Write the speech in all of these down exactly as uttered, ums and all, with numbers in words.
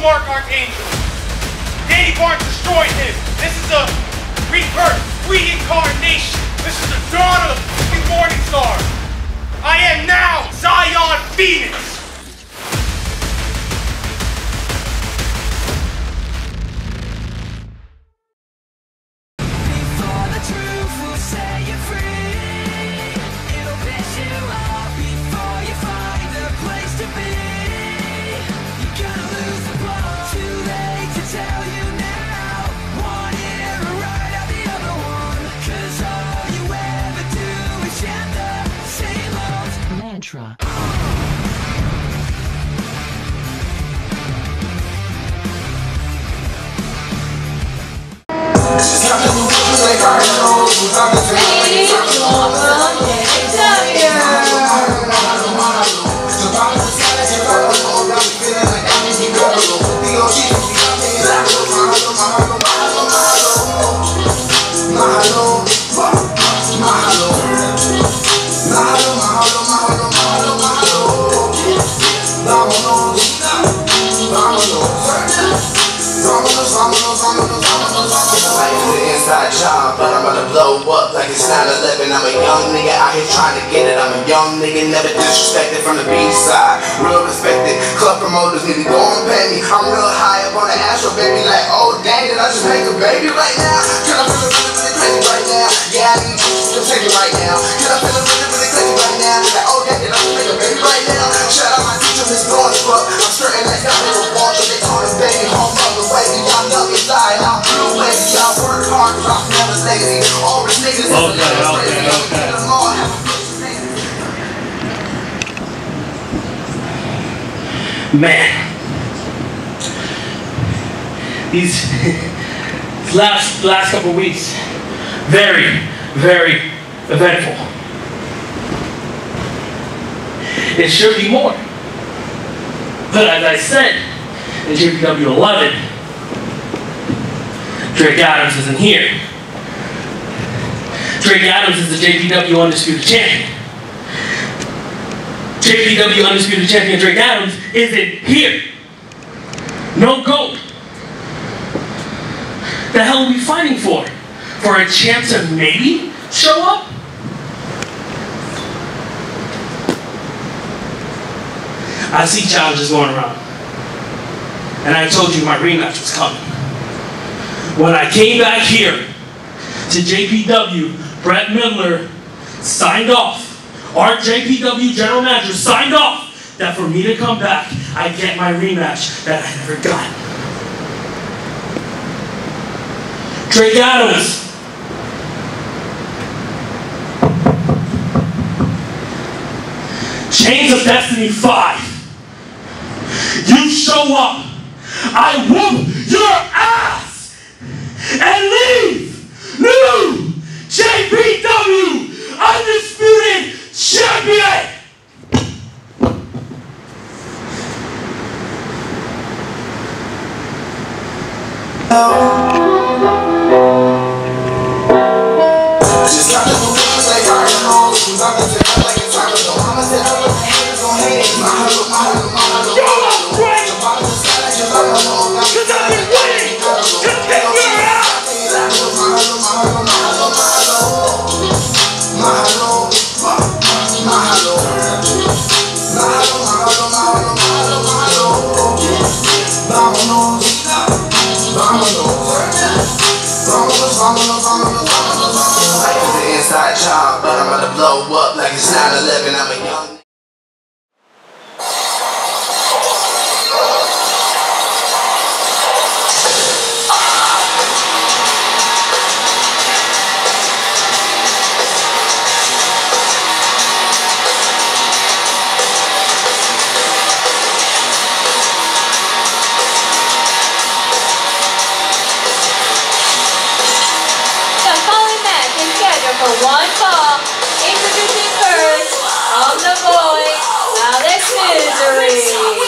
Mark Archangel. Danny Barnes destroyed him. This is a rebirth, reincarnation. This is the dawn of the fucking morning star. I am now Zion Phoenix. Mantra. Job, but I'm about to blow up like it's nine eleven. I'm a young nigga out here trying to get it. I'm a young nigga, never disrespected from the B-side. Real respected, club promoters need to go and pay me. I'm real high up on the astro, baby, like, oh dang, did I just make a baby right now? Can I feel really, really crazy right now? Yeah, I need you to take it right now. Can I feel really, really crazy right now? Like, oh dang, did I just make a baby right now? Shout out my teacher, Miss Northbrook. I'm skirting like that little walk, but they call him baby home of the way. Y'all know me lying, I'm blue wavy. Y'all work hard, cause I'm never lazy. All the niggas is Okay, okay, okay. Man, these, these last last couple of weeks, very, very eventful. It should be more, but as I said in J P W eleven, Drake Adams isn't here. Drake Adams is the J P W Undisputed Champion. J P W Undisputed Champion Drake Adams isn't here. No GOAT. The hell are we fighting for? For a chance to maybe show up? I see challenges going around. And I told you my rematch was coming. When I came back here to J P W, Brett Midler signed off. Our J P W general manager signed off that for me to come back, I get my rematch that I never got. Drake Adams. Chains of Destiny five. You show up, I whoop your ass and leave new J P W Undisputed Champion! Just got the moves like Cardinals. Who's out there like it's time to go? Mama said, I look hands on hands. My hello, my hello, my hello. Go up, Drake! Because I've been waiting to kick your ass! My hello, my hello, my hello, my hello. My hello, my hello. My hello, my hello, my hello, my hello, my hello. Vámonos, vámonos. Vámonos, vámonos, vámonos, vámonos. Like it's an inside job, but I'm about to blow up like it's nine eleven. I'm a young. For one fall, introducing first from the voice, Alex Misery.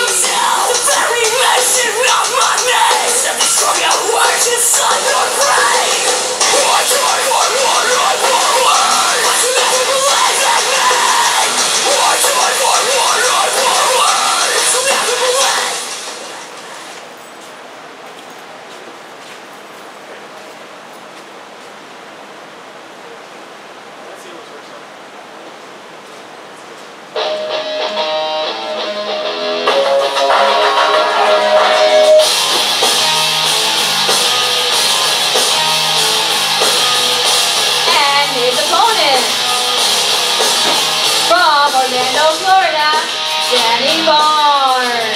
Danny Barnes.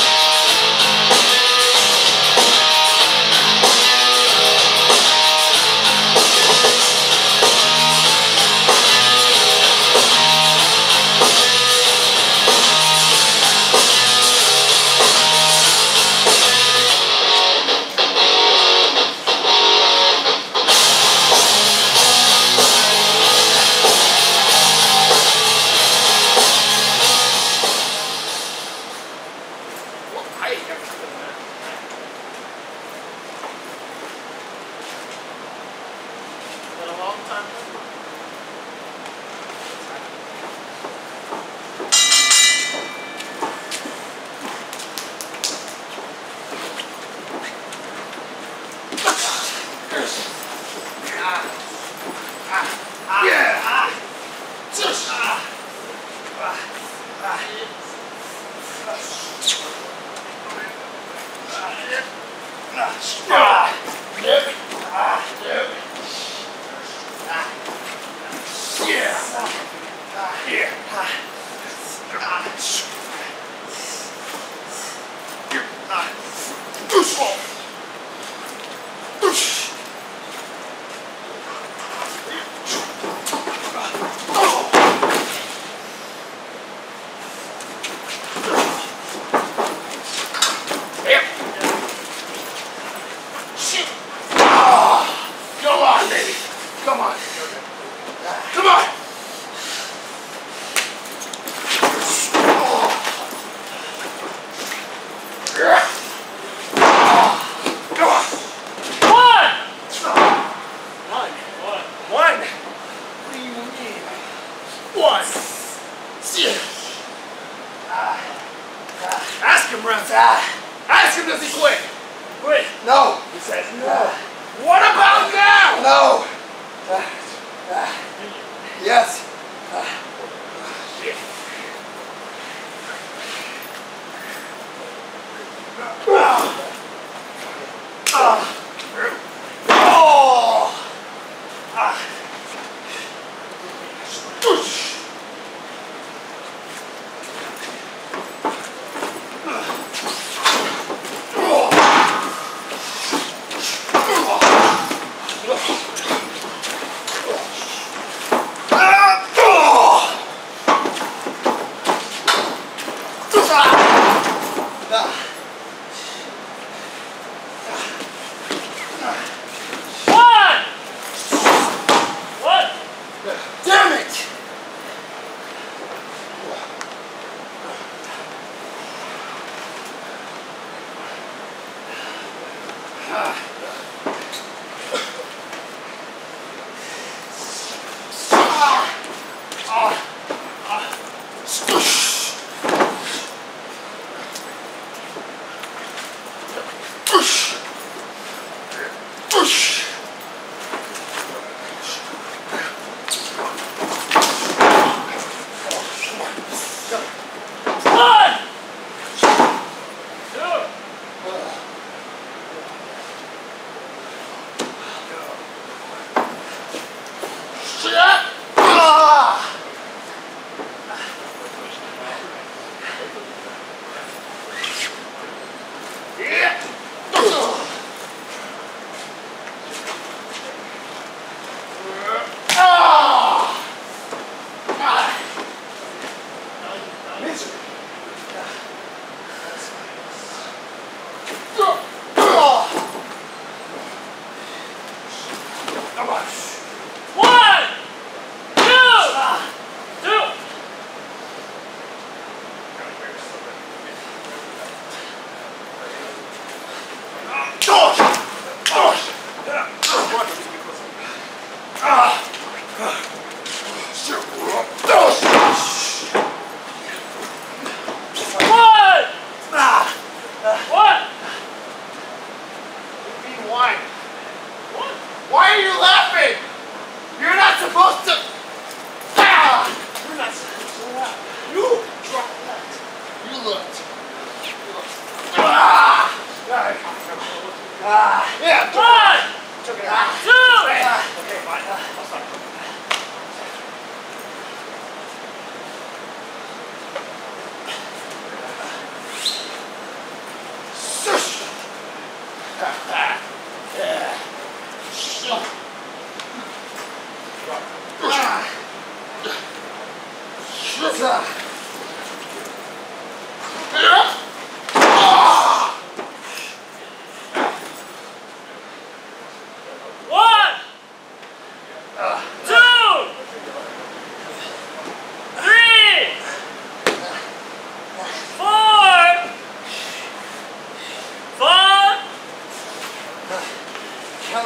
Ask him, Russ. Ask him, does he quit? Quit? No. He says no. What about now? No. Uh, uh, yes. Uh, shit. Uh, uh, oh. Uh,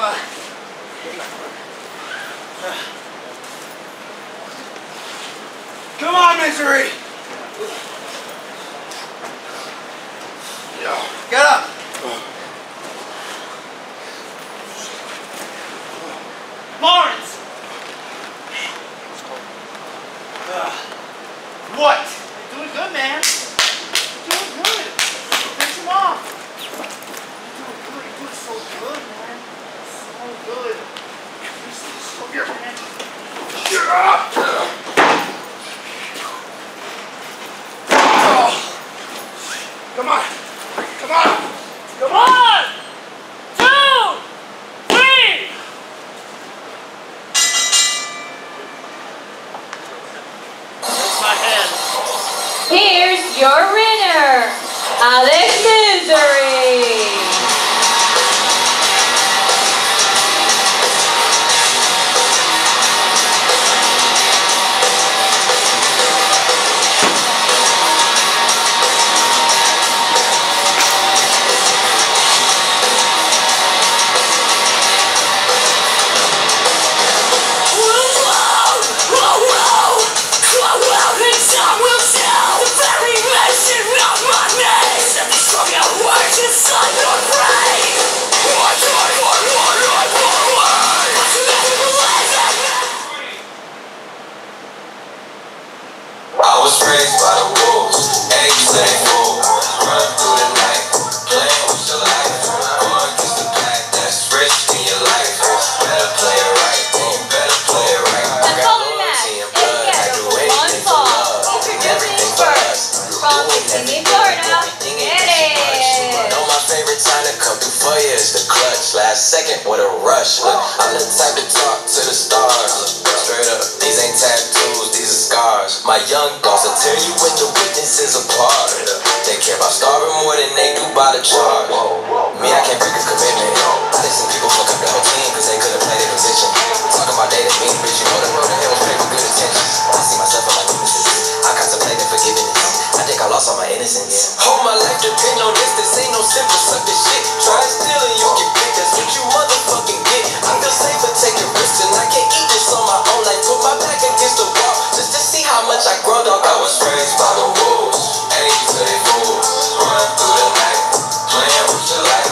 Come on, Misery! Get up! Lawrence! What? You're doing good, man. You're doing good. Finish him off. You're doing good. You're doing so good, man. So good. You're so good, man. Get up! Come on! Come on! Come on! One, two, three. That's my head. Here's your winner, Alex Misery. I was raised by the wolves, eggs to they fool. Run through the night, playing with your life. Going against the pack, that's risk in your life. Better play it right, you better play it right. I got loyalty and blood, I do anything for love. Everything for us, From Sydney, Florida. Get it! Know my favorite time to come through for you is the clutch. Last second with a rush. Look, I'm the type to talk to the stars. Straight up, these ain't tattoos, these are scars. My young dogs will tear you when the witnesses apart. They care about starving more than they do by the charge. Me, I can't break a commitment. I think some people fuck up the whole team cause they couldn't play their position. Talking about they didn't mean, bitch, you know the road to hell was paved with good intentions. I see myself in my weaknesses. I contemplate forgiveness. I think I lost all my innocence. Whole my life depend on this. This ain't no simple suck this shit. Try to steal and you get picked. That's what you motherfucking get. I feel safer taking risks and I can't eat this on my own. Like put my back against the wall just to see how much I grow, dog. I was raised by the wolves, ain't to they fools. Run through the night, playing with your life.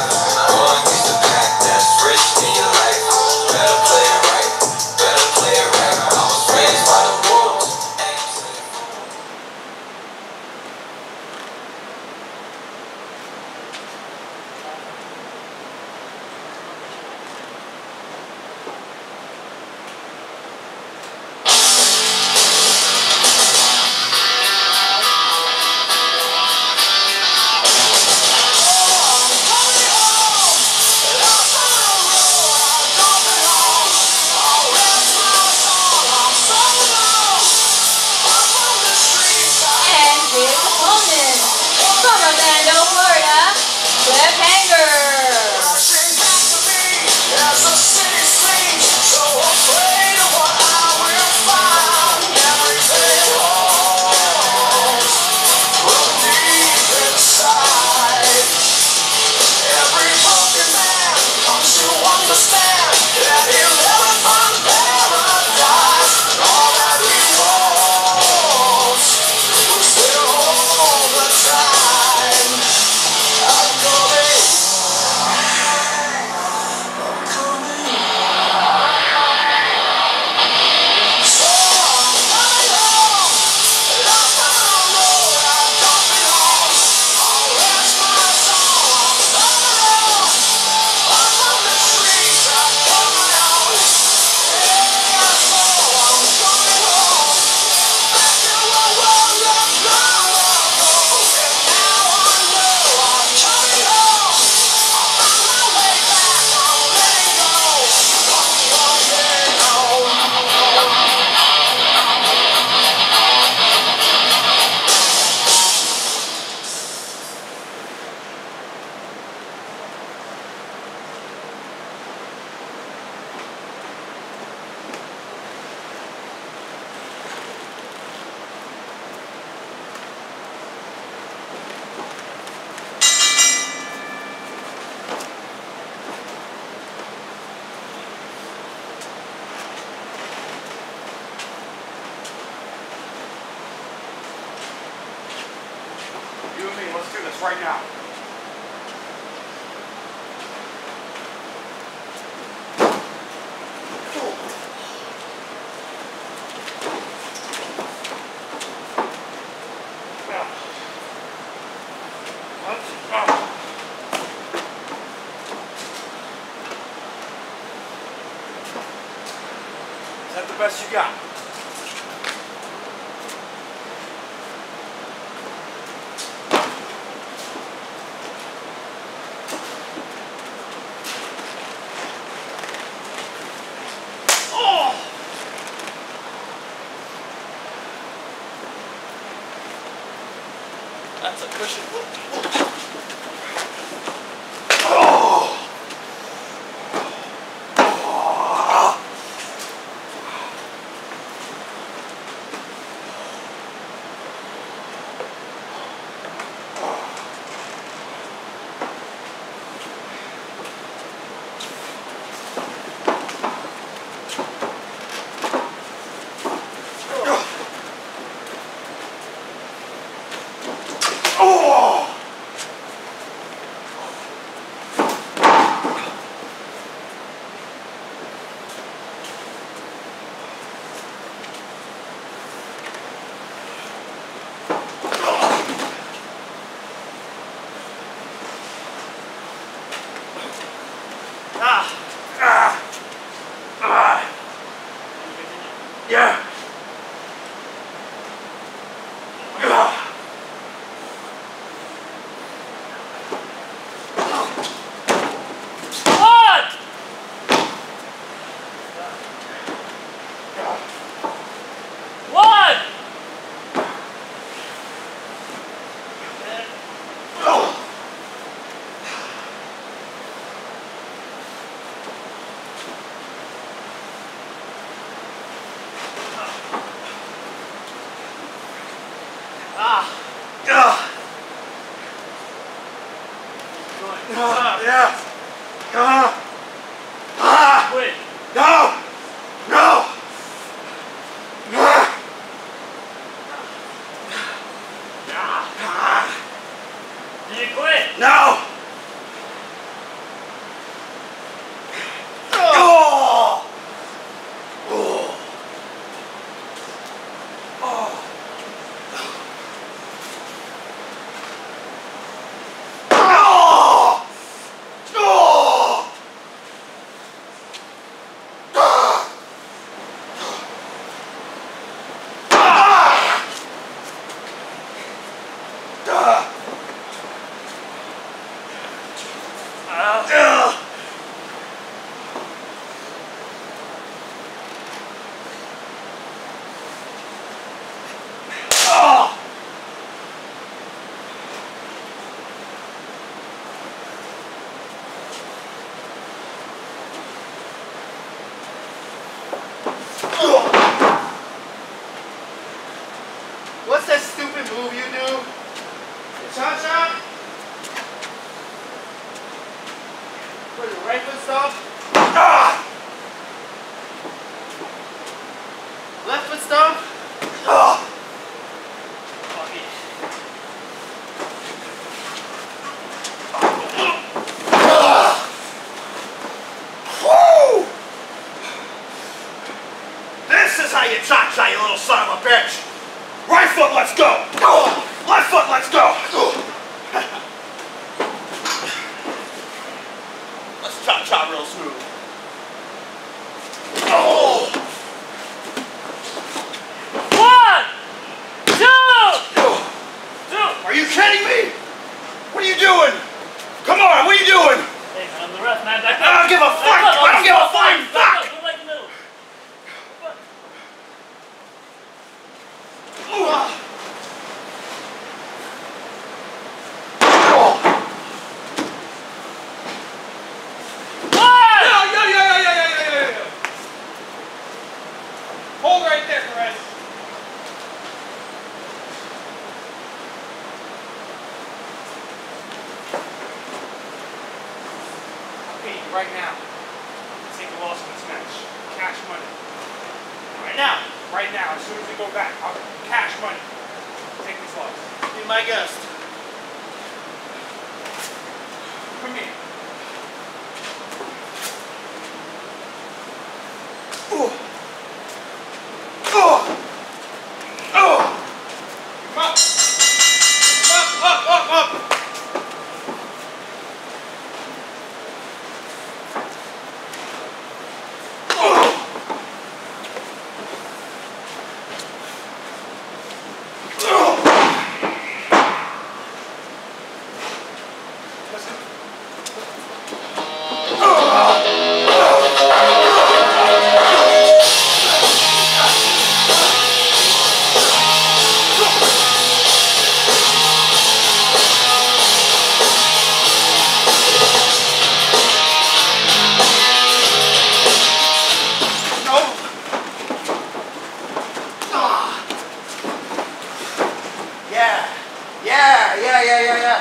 right now. Is that the best you got? That's a cushion. Oh. Uh, yeah. Uh, ah. Quit. No. No. Ah. Ah. Did you quit? No. Oh. Oh. Oh. What's that stupid move you do? The cha-cha? What, the right foot stomp? Ah. Left foot stomp? Ah. Fuck it. Woo! This is how you cha-cha, you little son of a bitch! Right foot, let's go! Left foot, let's go! Let's cha-cha real smooth. Oh! One! Two! Two! Are you kidding me? What are you doing? Come on, what are you doing? Hey, man, I'm the ref, man. Back I don't give a fuck! I don't give a flying fuck! Go like the middle. Hold right there, Perez. Okay, right now. Take a loss in this match. Cash money. Right now. Right now. As soon as we go back, I'll cash money. Take this loss. Be my guest. Come here. Oh. Oh. Oh. Come up. Up, up, up, up. Yeah, yeah, yeah, yeah, yeah.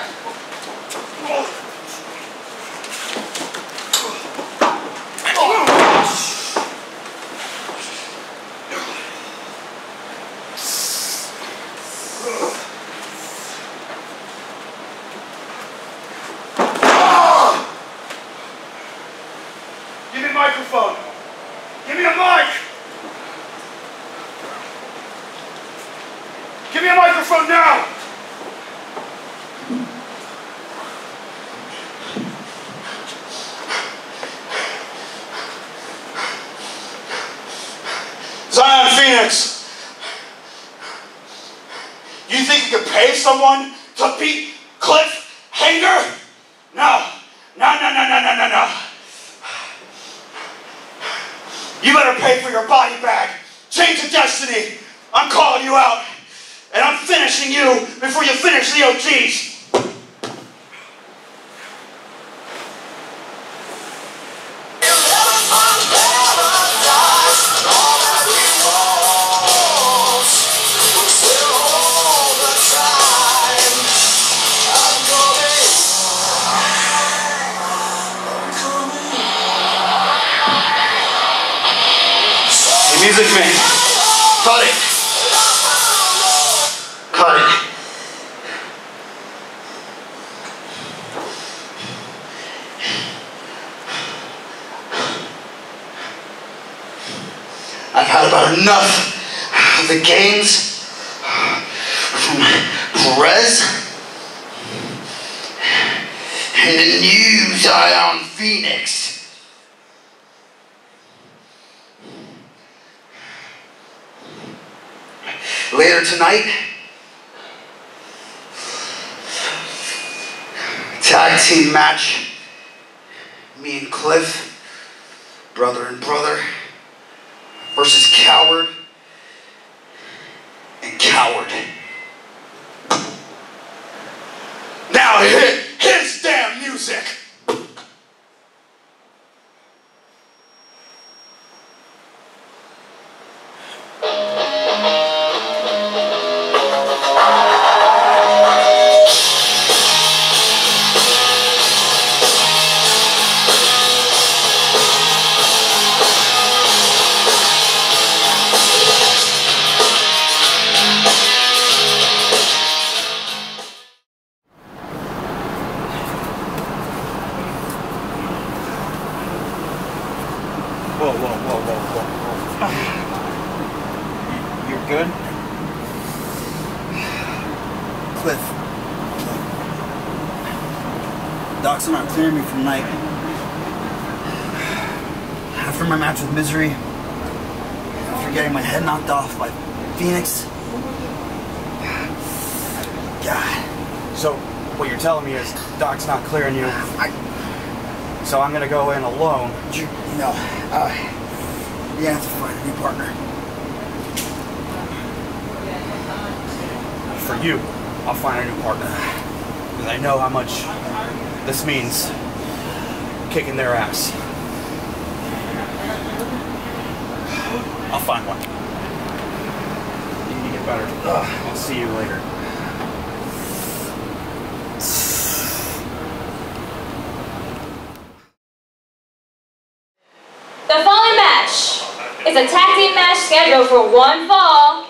Give me a microphone. Give me a mic. Give me a microphone now. Zion Phoenix, you think you could pay someone to beat Cliff Hanger? No, no, no, no, no, no, no, no. You better pay for your body bag. Change of destiny. I'm calling you out, and I'm finishing you before you finish the O Gs. Music man, cut it. Cut it. I've had about enough of the games from Perez and the new Zion Phoenix. Later tonight, tag team match, me and Cliff, brother and brother, versus Coward and Coward. Now hit his damn music! Whoa, whoa, whoa, whoa, whoa, whoa. You're good? Cliff. Docs are not clearing me for the night. After my match with Misery, after getting my head knocked off by Phoenix. God. So, what you're telling me is Doc's not clearing you. I, So I'm gonna go in alone. you, you know, uh, you have to find a new partner. For you, I'll find a new partner. Because I know how much this means kicking their ass. I'll find one. You need to get better. I'll see you later. The following match is a tag team match scheduled for one fall.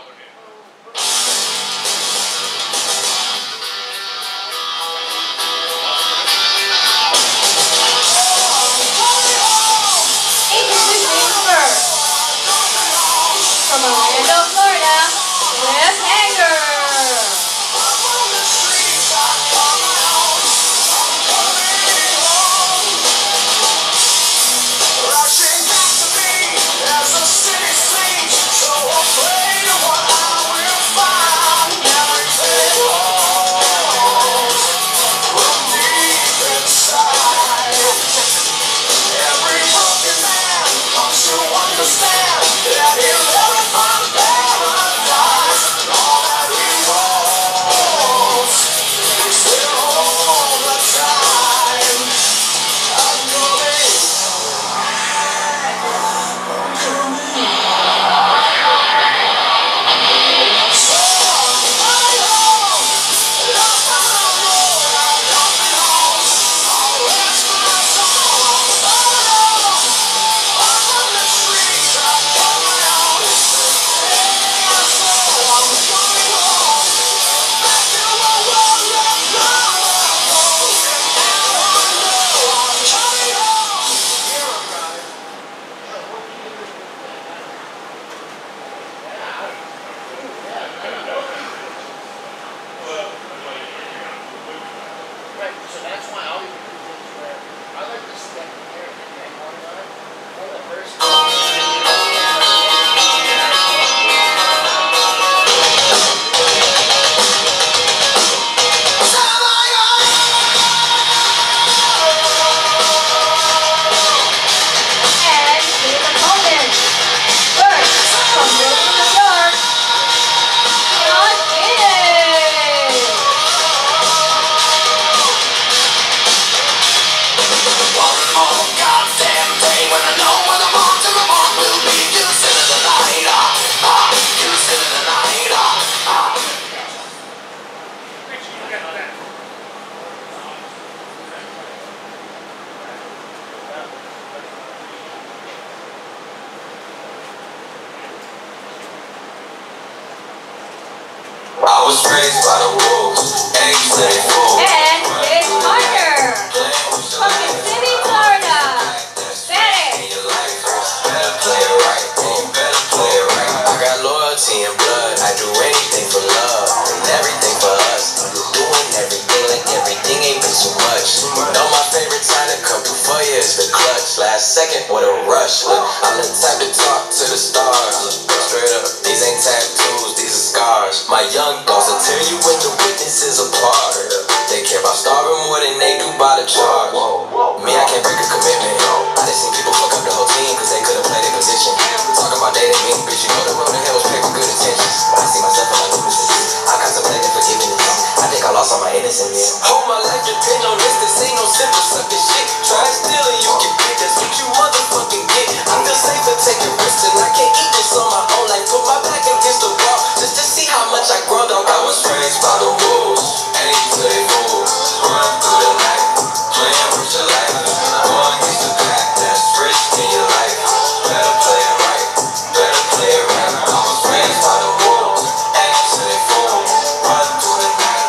I was raised by the wolves, eggs to they fool. And his partner, fucking City Florida. Fetish. Better play it right, you better play it right. I got loyalty and blood, I do anything for love, and everything for us. Doing everything like everything ain't been so much. You know my favorite time to come through for you is the clutch. Last second, what a rush. Look, I'm the type to talk to the stars. Straight up, these ain't tattoos, these are scars. My young thoughts will tear you when the witnesses apart. They care about starving more than they do by the charge. Me, I can't break a commitment. I just seen people fuck up the whole team cause they couldn't play their position. Talking about dating me, bitch, you know the road to hell was paved with good intentions. I see myself in my weaknesses. I contemplated forgiveness. I think I lost all my innocence. Hold my life depend on this. This ain't no simple sucker shit. Try stealing, you get big. That's what you motherfucking get. I feel safer taking risks and I can't eat this on my own. Like put my back against the wall just to see how much I grow. Dog, I was raised by the wolves. Ain't to they fools. Run through the night, playing with your life. Going against the pack, that's risk in your life. Better play it right, better play it right. I was raised by the wolves. Ain't to they fools. Run through the night.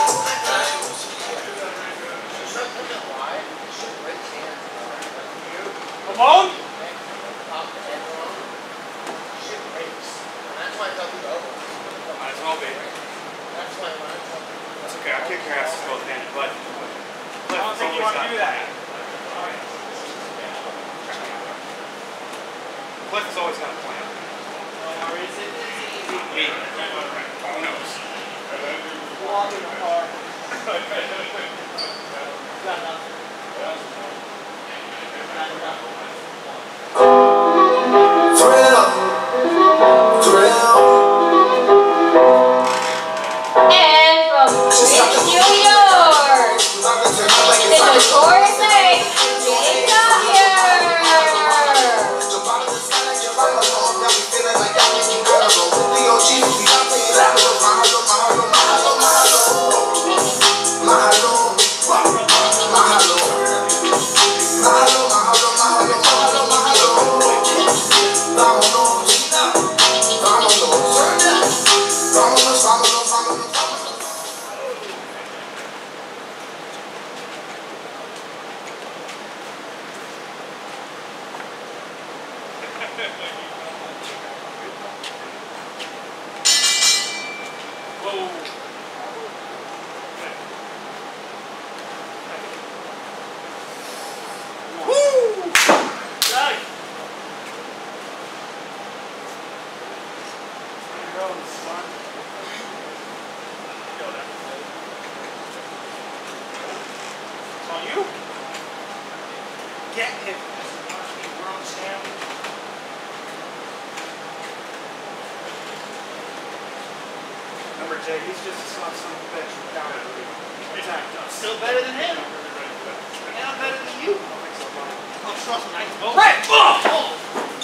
Ramon? Might as well be. That's okay, I'll kick your ass as well as Danny, but I don't think you want to do that. Cliff has always got a plan. Me. Who knows? Walk in the park. Thrill, thrill. And from New York, the notorious name, Jay Dyer. Get him. World champ. Remember, Jay, he's just a soft son of a bitch without it. Attacked us. Still better than him. And I'm better than you. Oh, trust me, I can go. Right! Oh! Oh.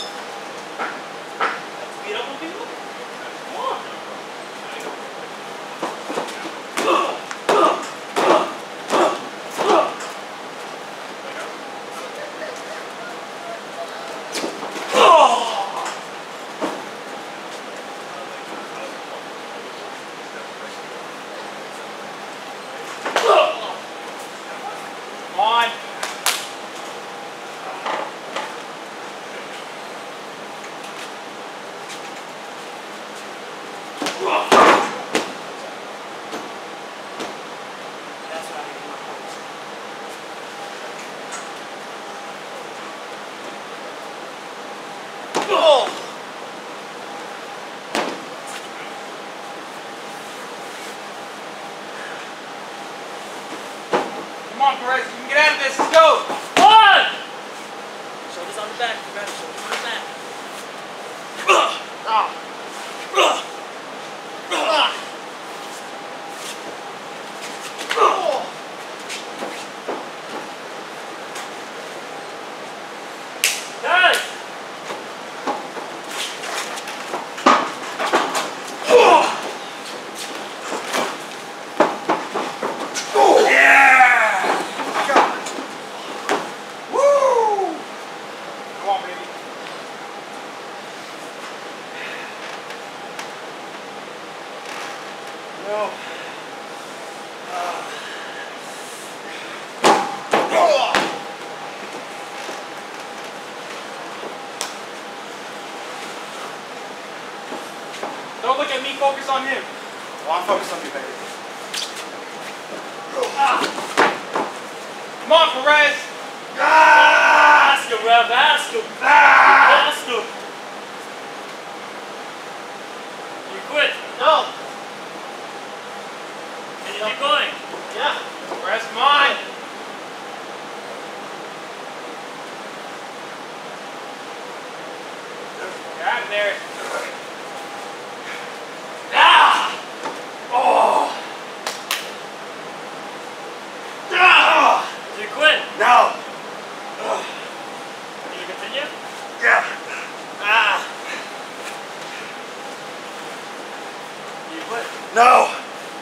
Beat up on people? Come on. On. That's how I get my points. Oh! Come on, Perez, you can get out of this. Let's go. One! Shoulders on the back, remember, shoulders on the back. Ah. Ah. Oh. Nice. Oh. Oh. Yeah. God. Woo. Come on, baby. Go. Uh. Don't look at me, focus on him. Well, I'm focused on you, baby. Ah. Come on, Perez. Ah! Ask him, Rev, ask him. Ah! Ask him. You quit. No. Can you keep going? Yeah. Perez, come on. Get out of there. Ah! Oh! Ah! Did you quit? No! Can you continue? Yeah! Ah! Did you quit? No!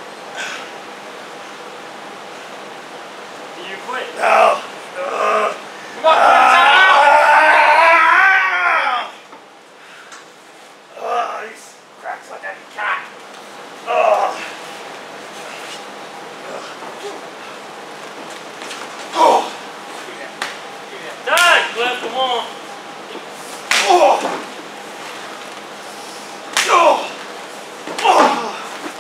Did you quit? No! Uh, Come on, Perez, out. Ah! He cracks like a cat. Oh! Oh! Dad, Cliff, come on. Oh! Oh! Oh!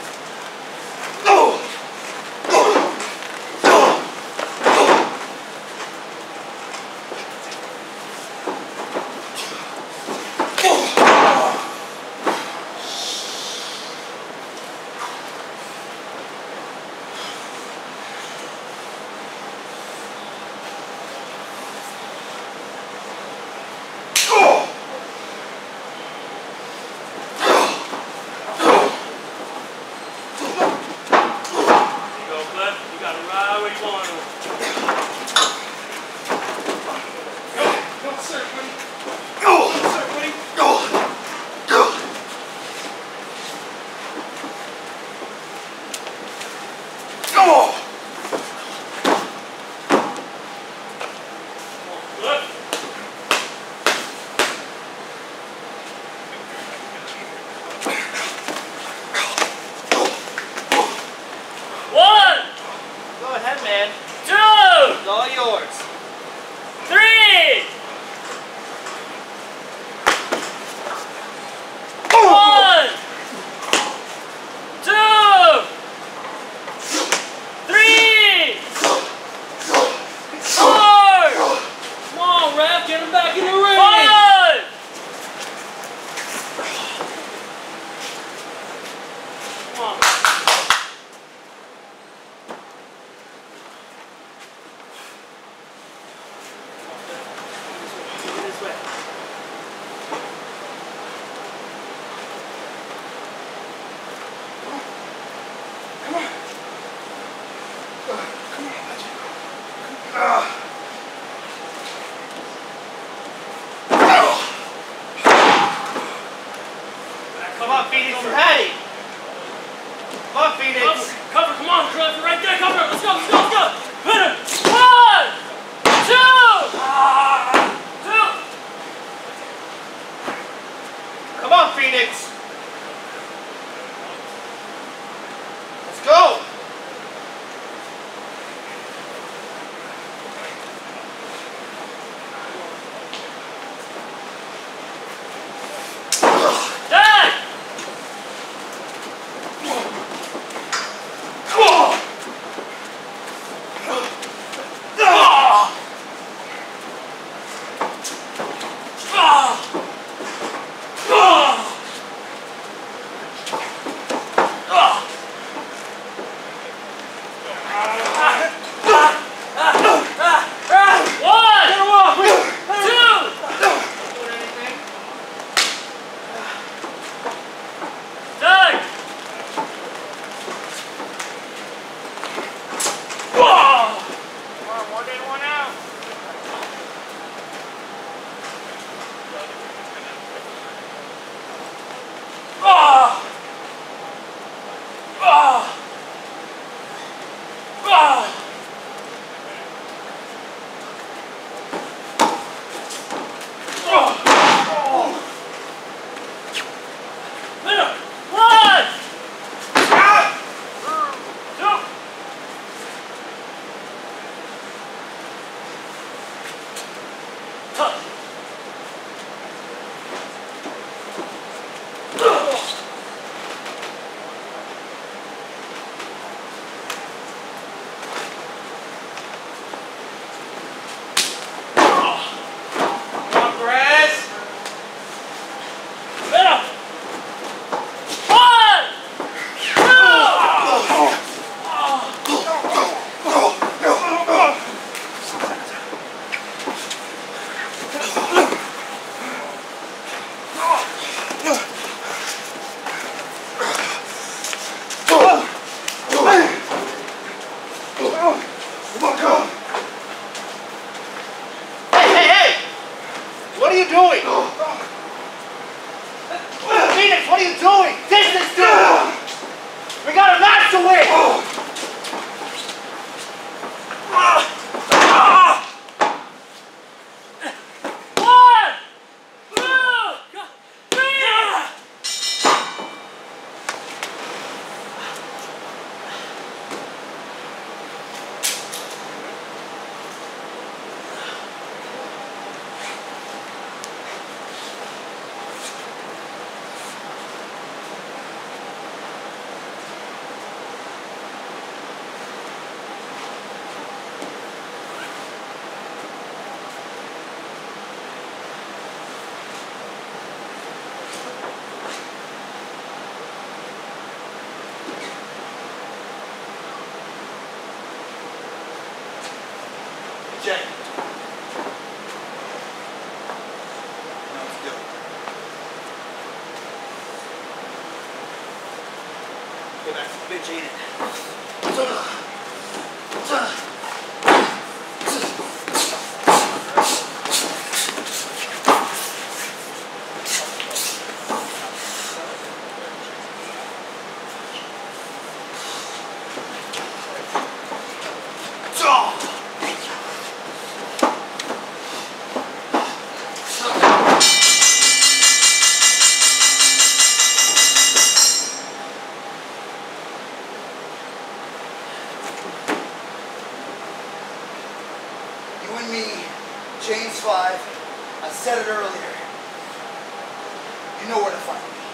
Oh! Come on, Phoenix, we're heading. Come on, Phoenix. Cover, cover, come on, Cliff, you're right there, cover. Let's go, let's go, let's go. Hit him. One, two, two. Come on, Phoenix. Let's go. Dad! What are you doing? Distance, dude! We got a match to win! One! Two! Three! Jay. No, let's do it. Get back to the bitch, ain't it? You and me, James five, I said it earlier. You know where to find me.